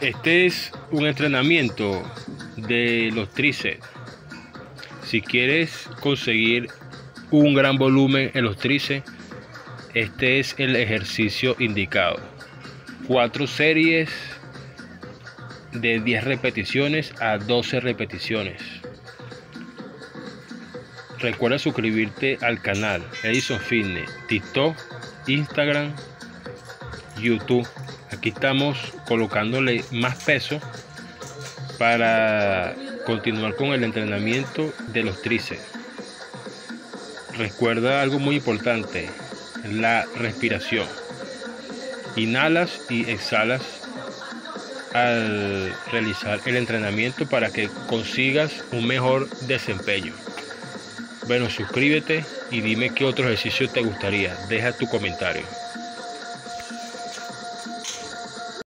Este es un entrenamiento de los tríceps. Si quieres conseguir un gran volumen en los tríceps, este es el ejercicio indicado. 4 series de 10 repeticiones a 12 repeticiones. Recuerda suscribirte al canal Edison Fitness, TikTok, Instagram, YouTube. Aquí estamos colocándole más peso para continuar con el entrenamiento de los tríceps. Recuerda algo muy importante, la respiración. Inhalas y exhalas al realizar el entrenamiento para que consigas un mejor desempeño. Bueno, suscríbete y dime qué otro ejercicio te gustaría. Deja tu comentario.